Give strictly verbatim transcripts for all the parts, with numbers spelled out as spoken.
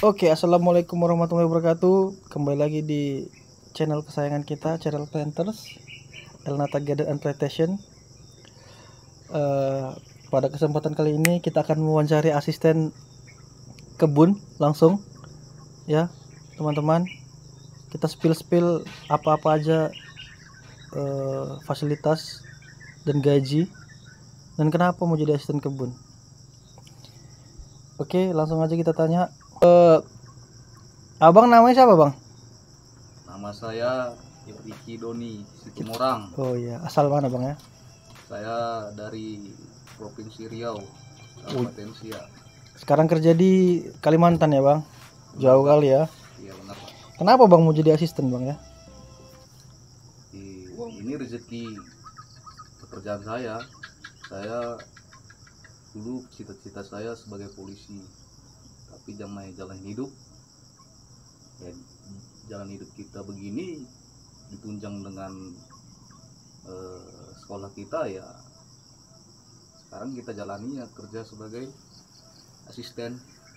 Oke, assalamualaikum warahmatullahi wabarakatuh. Kembali lagi di channel kesayangan kita, channel Planters, Elnata Garden and Plantation. Uh, pada kesempatan kali ini kita akan mewawancari asisten kebun langsung, ya teman-teman. Kita spill-spill apa-apa aja uh, fasilitas dan gaji dan kenapa mau jadi asisten kebun. Oke, langsung aja kita tanya. Uh, abang namanya siapa, Bang? Nama saya Ricky Doni Situmorang. Oh iya, asal mana, Bang ya? Saya dari Provinsi Riau, Kabupaten Siak. Sekarang kerja di Kalimantan ya, Bang? Jauh Benar, kali ya. Iya benar, Pak. Kenapa Bang mau jadi asisten, Bang ya? Di, ini rezeki pekerjaan saya. Saya dulu cita-cita saya sebagai polisi, tapi jalan jalan hidup ya, jalan hidup kita begini ditunjang dengan eh, sekolah kita ya. Sekarang kita jalani ya kerja sebagai asisten.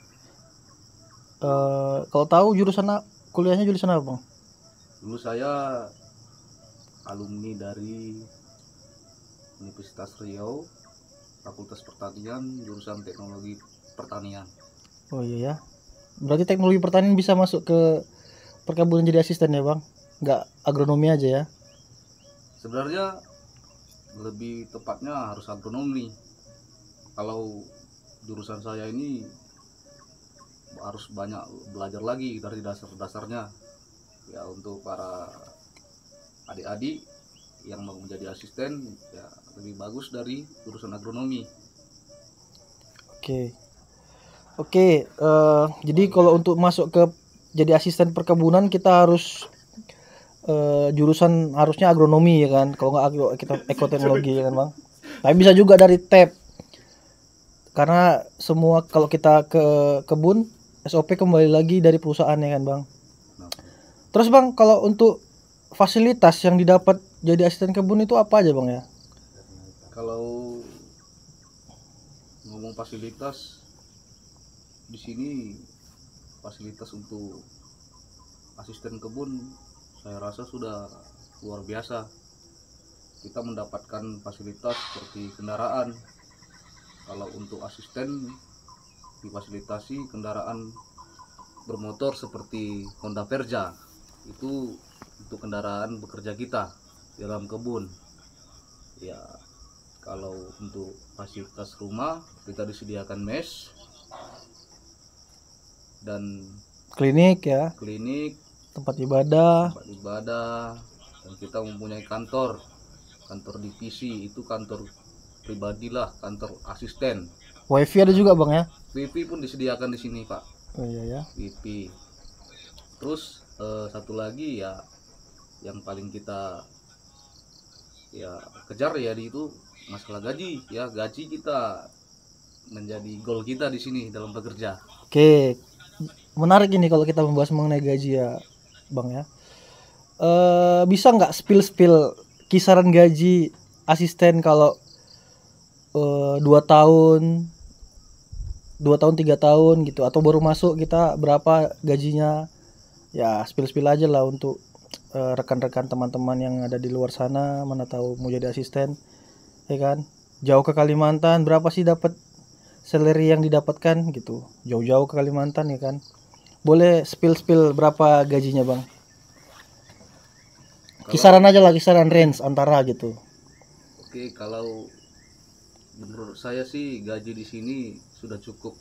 Uh, kalau tahu jurusan kuliahnya jurusan apa, Bang? Dulu saya alumni dari Universitas Riau, Fakultas Pertanian, jurusan Teknologi Pertanian. Oh iya ya. Berarti teknologi pertanian bisa masuk ke perkebunan jadi asisten ya, Bang? Nggak agronomi aja ya? Sebenarnya lebih tepatnya harus agronomi. Kalau jurusan saya ini harus banyak belajar lagi dari dasar-dasarnya. Ya untuk para adik-adik yang mau menjadi asisten ya lebih bagus dari jurusan agronomi. Oke. Oke, uh, jadi kalau untuk masuk ke jadi asisten perkebunan kita harus uh, jurusan harusnya agronomi ya kan? Kalau nggak agro, kita ekoteknologi ya kan, Bang? Tapi bisa juga dari T E P. Karena semua kalau kita ke kebun S O P kembali lagi dari perusahaan ya kan, Bang? Terus Bang, kalau untuk fasilitas yang didapat jadi asisten kebun itu apa aja, Bang ya? Kalau ngomong fasilitas di sini, fasilitas untuk asisten kebun saya rasa sudah luar biasa. Kita mendapatkan fasilitas seperti kendaraan. Kalau untuk asisten difasilitasi kendaraan bermotor seperti Honda Verja, itu untuk kendaraan bekerja kita dalam kebun ya. Kalau untuk fasilitas rumah kita disediakan mes dan klinik ya, klinik, tempat ibadah, tempat ibadah, dan kita mempunyai kantor kantor divisi, itu kantor pribadilah, kantor asisten. wifi ada juga, Bang ya? Wifi pun disediakan di sini, Pak. Oh iya ya. Wifi. Terus eh, satu lagi ya yang paling kita ya kejar ya di itu masalah gaji ya. Gaji kita menjadi goal kita di sini dalam bekerja. Oke, menarik ini kalau kita membahas mengenai gaji ya, Bang ya. Eh, bisa nggak spill-spill kisaran gaji asisten kalau eh, dua tahun, dua tahun tiga tahun gitu, atau baru masuk kita berapa gajinya? Ya spill-spill aja lah untuk eh, rekan-rekan teman-teman yang ada di luar sana, mana tahu mau jadi asisten, ya kan? Jauh ke Kalimantan, berapa sih dapat salary yang didapatkan gitu? Jauh-jauh ke Kalimantan ya kan? Boleh spill-spill berapa gajinya, Bang? Kisaran aja lah, kisaran range antara gitu. Oke, kalau menurut saya sih gaji di sini sudah cukup.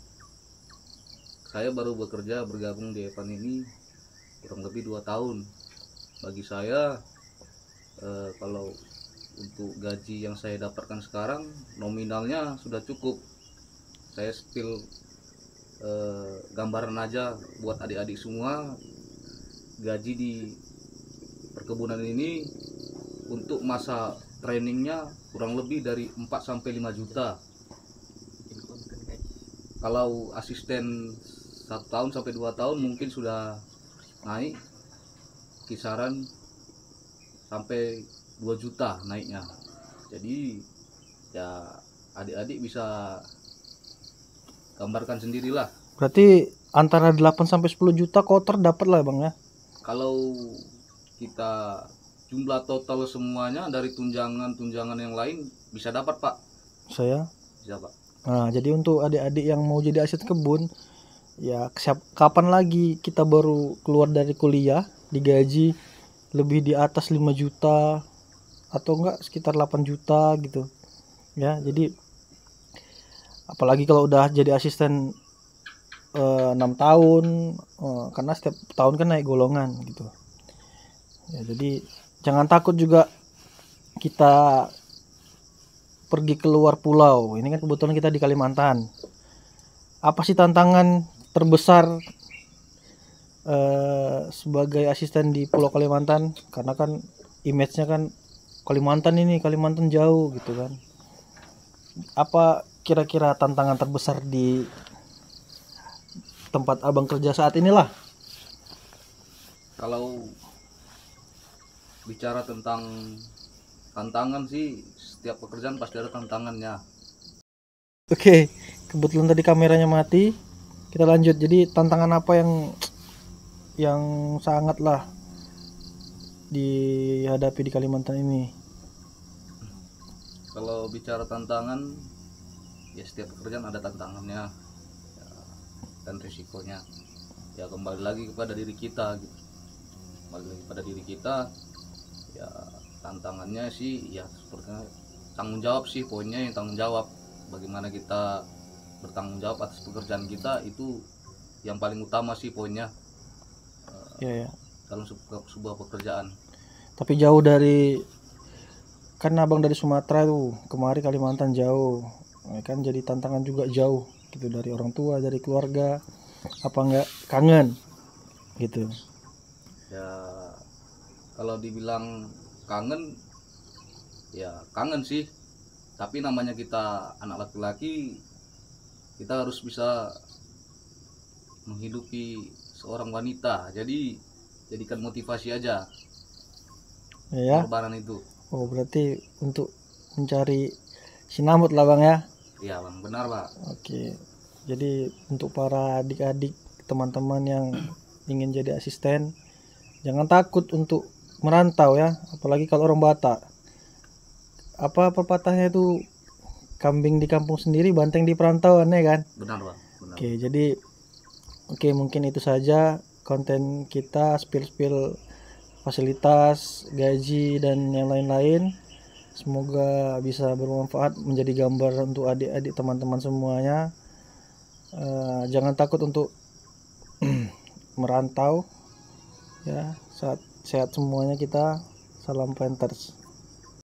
Saya baru bekerja bergabung di Evan ini kurang lebih dua tahun. Bagi saya eh, kalau untuk gaji yang saya dapatkan sekarang nominalnya sudah cukup. Saya spill eh, gambaran aja buat adik-adik semua. Gaji di perkebunan ini untuk masa trainingnya kurang lebih dari empat sampai lima juta. Kalau asisten satu tahun sampai dua tahun mungkin sudah naik kisaran sampai dua juta naiknya. Jadi ya adik-adik bisa gambarkan sendirilah. Berarti antara delapan sampai sepuluh juta kotor dapat lah Bang ya. Kalau kita jumlah total semuanya dari tunjangan-tunjangan yang lain bisa dapat Pak. Saya. Bisa Pak. Nah, jadi untuk adik-adik yang mau jadi asisten kebun, ya siap, kapan lagi kita baru keluar dari kuliah digaji lebih di atas lima juta atau enggak sekitar delapan juta gitu. Ya, jadi apalagi kalau udah jadi asisten eh, enam tahun eh, karena setiap tahun kan naik golongan gitu. Ya, jadi jangan takut juga kita pergi keluar pulau. Ini kan kebetulan kita di Kalimantan. Apa sih tantangan terbesar eh, sebagai asisten di Pulau Kalimantan? Karena kan image-nya kan Kalimantan ini, Kalimantan jauh gitu kan. Apa kira-kira tantangan terbesar di tempat Abang kerja saat inilah? Kalau bicara tentang tantangan sih, setiap pekerjaan pasti ada tantangannya. Oke, kebetulan tadi kameranya mati. Kita lanjut. Jadi tantangan apa yang yang sangatlah dihadapi di Kalimantan ini? Kalau bicara tantangan, ya setiap pekerjaan ada tantangannya ya, dan risikonya. Ya kembali lagi kepada diri kita gitu. Kembali lagi pada diri kita. Ya tantangannya sih ya sepertinya tanggung jawab sih, poinnya yang tanggung jawab. Bagaimana kita bertanggung jawab atas pekerjaan kita, itu yang paling utama sih poinnya. Ya, ya. Dalam sebuah, sebuah pekerjaan. Tapi jauh dari, kan Abang dari Sumatera tuh, kemari Kalimantan jauh, ya kan jadi tantangan juga jauh gitu, dari orang tua, dari keluarga. Apa enggak kangen gitu? Ya kalau dibilang kangen, ya kangen sih. Tapi namanya kita anak laki-laki, kita harus bisa menghidupi seorang wanita. Jadi jadikan motivasi aja Ya. pengorbanan itu. Oh, berarti untuk mencari sinamut lah Bang ya. Iya Bang, benar Pak. Oke. Jadi untuk para adik-adik, teman-teman yang ingin jadi asisten, jangan takut untuk merantau ya, apalagi kalau orang Batak. Apa pepatahnya itu, kambing di kampung sendiri, banteng di perantauan ya kan? Benar Pak. Benar. Oke, jadi oke mungkin itu saja konten kita, spill-spill fasilitas, gaji dan yang lain-lain. Semoga bisa bermanfaat, menjadi gambar untuk adik-adik teman-teman semuanya. Uh, jangan takut untuk merantau ya, saat sehat semuanya kita. Salam Panthers.